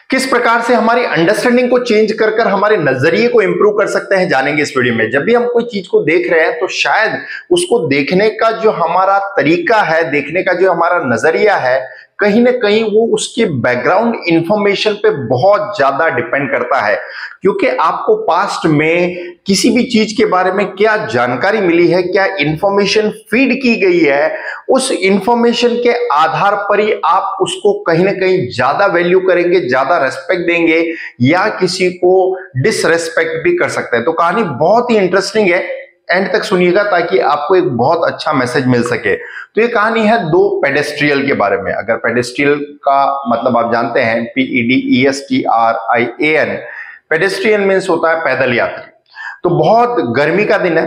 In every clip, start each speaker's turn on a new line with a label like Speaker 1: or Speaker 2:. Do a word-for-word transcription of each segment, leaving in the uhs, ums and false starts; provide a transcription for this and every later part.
Speaker 1: किस प्रकार से हमारी अंडरस्टैंडिंग को चेंज कर कर हमारे नजरिए को इंप्रूव कर सकते हैं, जानेंगे इस वीडियो में। जब भी हम कोई चीज को देख रहे हैं तो शायद उसको देखने का जो हमारा तरीका है, देखने का जो हमारा नजरिया है, कहीं ना कहीं वो उसके बैकग्राउंड इंफॉर्मेशन पे बहुत ज्यादा डिपेंड करता है। क्योंकि आपको पास्ट में किसी भी चीज के बारे में क्या जानकारी मिली है, क्या इंफॉर्मेशन फीड की गई है, उस इंफॉर्मेशन के आधार पर ही आप उसको कहीं ना कहीं ज्यादा वैल्यू करेंगे, ज्यादा रेस्पेक्ट देंगे, या किसी को डिसरेस्पेक्ट भी कर सकते हैं। तो कहानी बहुत ही इंटरेस्टिंग है, एंड तक सुनिएगा ताकि आपको एक बहुत अच्छा मैसेज मिल सके। तो ये कहानी है दो पेडेस्ट्रियल के बारे में। अगर पेडेस्ट्रियल का मतलब आप जानते हैं, P E D E S T R I A N, pedestrian means होता है पैदल यात्री। तो बहुत गर्मी का दिन है,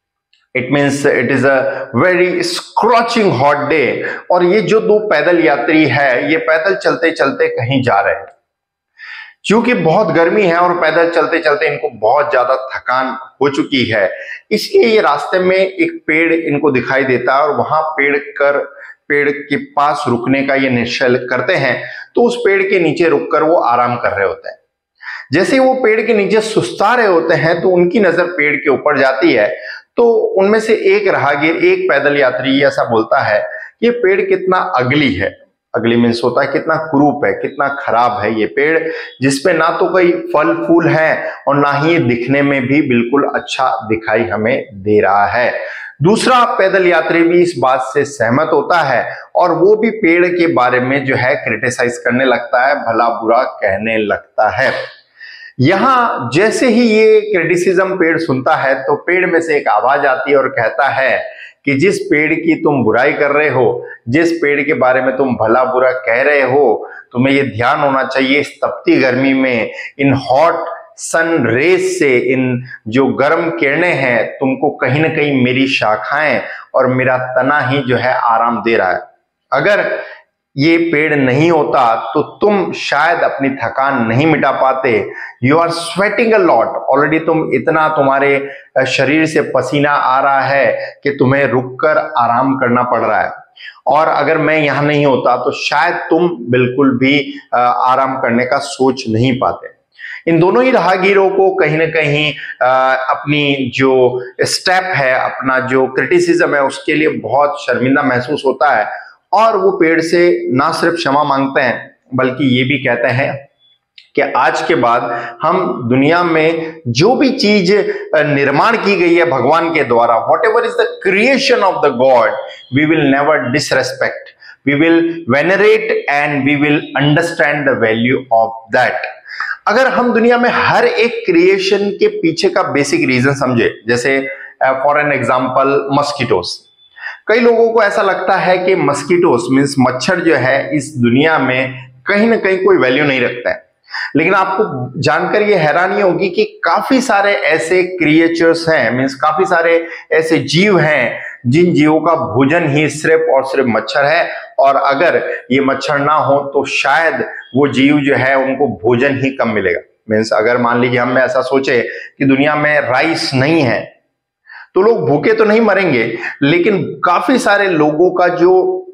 Speaker 1: it means it is a very scorching hot day, और ये जो दो पैदल यात्री है ये पैदल चलते चलते कहीं जा रहे हैं। क्योंकि बहुत गर्मी है और पैदल चलते चलते इनको बहुत ज्यादा थकान हो चुकी है, इसलिए ये रास्ते में एक पेड़ इनको दिखाई देता है और वहां पेड़ कर पेड़ के पास रुकने का ये निश्चय करते हैं। तो उस पेड़ के नीचे रुककर वो आराम कर रहे होते हैं। जैसे ही वो पेड़ के नीचे सुस्ता रहे होते हैं तो उनकी नजर पेड़ के ऊपर जाती है। तो उनमें से एक राहगीर, एक पैदल यात्री ऐसा बोलता है कि ये पेड़ कितना अगली है। अगली मीन्स होता है कितना कुरूप है, कितना खराब है ये पेड़, जिसपे ना तो कोई फल फूल है और ना ही ये दिखने में भी बिल्कुल अच्छा दिखाई हमें दे रहा है। दूसरा पैदल यात्री भी इस बात से सहमत होता है और वो भी पेड़ के बारे में जो है क्रिटिसाइज करने लगता है, भला बुरा कहने लगता है। यहां जैसे ही ये क्रिटिसिज्म पेड़ सुनता है तो पेड़ में से एक आवाज आती है और कहता है कि जिस पेड़ की तुम बुराई कर रहे हो, जिस पेड़ के बारे में तुम भला बुरा कह रहे हो, तुम्हें ये ध्यान होना चाहिए इस तपती गर्मी में, इन हॉट सन रेज से, इन जो गर्म किरणें हैं, तुमको कहीं ना कहीं मेरी शाखाएं और मेरा तना ही जो है आराम दे रहा है। अगर ये पेड़ नहीं होता तो तुम शायद अपनी थकान नहीं मिटा पाते। You are sweating a lot, already तुम इतना, तुम्हारे शरीर से पसीना आ रहा है कि तुम्हें रुककर आराम करना पड़ रहा है। और अगर मैं यहां नहीं होता तो शायद तुम बिल्कुल भी आराम करने का सोच नहीं पाते। इन दोनों ही राहगीरों को कहीं ना कहीं अपनी जो स्टेप है, अपना जो क्रिटिसिज्म है, उसके लिए बहुत शर्मिंदा महसूस होता है और वो पेड़ से ना सिर्फ क्षमा मांगते हैं बल्कि ये भी कहते हैं कि आज के बाद हम दुनिया में जो भी चीज निर्माण की गई है भगवान के द्वारा, whatever is the creation of the God, we will never disrespect, we will venerate and we will understand the value of that. अगर हम दुनिया में हर एक क्रिएशन के पीछे का बेसिक रीजन समझे, जैसे फॉर एन एग्जाम्पल मस्किटोस। कई लोगों को ऐसा लगता है कि मस्किटोस मीन्स मच्छर जो है इस दुनिया में कहीं ना कहीं कोई वैल्यू नहीं रखता है, लेकिन आपको जानकर ये हैरानी होगी कि काफी सारे ऐसे क्रिएचर्स हैं, मीन्स काफी सारे ऐसे जीव हैं जिन जीवों का भोजन ही सिर्फ और सिर्फ मच्छर है, और अगर ये मच्छर ना हो तो शायद वो जीव जो है उनको भोजन ही कम मिलेगा। मीन्स अगर मान लीजिए हम ऐसा सोचे कि दुनिया में राइस नहीं है तो लोग भूखे तो नहीं मरेंगे, लेकिन काफी सारे लोगों का जो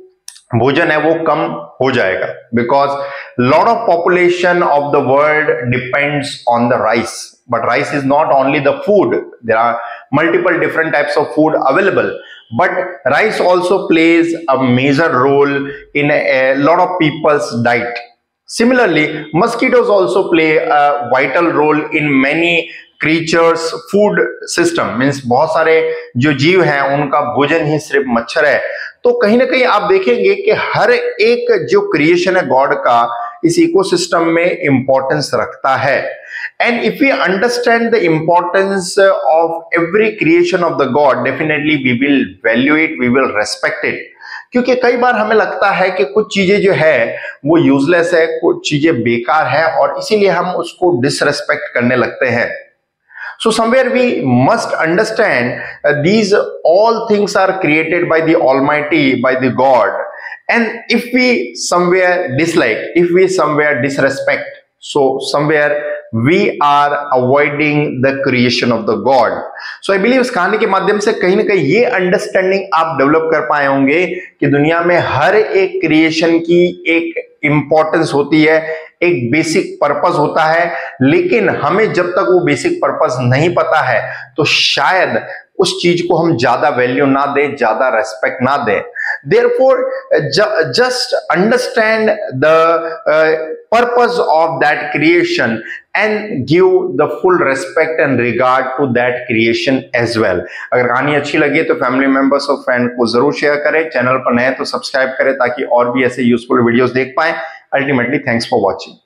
Speaker 1: भोजन है वो कम हो जाएगा, because lot of population of the world depends on the rice. But rice is not only the food, there are multiple different types of food available, but rice also plays a major role in a lot of people's diet. Similarly, mosquitoes also play a vital role in many creatures food system, means बहुत सारे जो जीव हैं उनका भोजन ही सिर्फ मच्छर है। तो कहीं ना कहीं आप देखेंगे कि हर एक जो क्रिएशन है गॉड का इस इकोसिस्टम में इंपॉर्टेंस रखता है। And if we understand the importance of every creation of the God, definitely we will value it, we will respect it. क्योंकि कई बार हमें लगता है कि कुछ चीजें जो है वो यूजलेस है, कुछ चीजें बेकार है, और इसीलिए हम उसको डिसरेस्पेक्ट करने लगते हैं। So somewhere we must understand uh, these all things are created by the Almighty, by the God, and if we somewhere dislike, if we somewhere disrespect, so somewhere we are avoiding the creation of the God. So I believe इस कहानी के माध्यम से कहीं ना कहीं ये understanding आप डेवलप कर पाए होंगे कि दुनिया में हर एक क्रिएशन की एक इंपॉर्टेंस होती है, एक बेसिक पर्पस होता है, लेकिन हमें जब तक वो बेसिक पर्पस नहीं पता है तो शायद उस चीज को हम ज्यादा वैल्यू ना दें, ज्यादा रेस्पेक्ट ना दें। Therefore, ju- just understand the uh, purpose of that creation and give the full respect and regard to that creation as well. अगर कहानी अच्छी लगी तो फैमिली मेंबर्स और फ्रेंड को जरूर शेयर करें, चैनल पर नए तो सब्सक्राइब करें ताकि और भी ऐसे यूजफुल वीडियोस देख पाएं। Ultimately thanks for watching.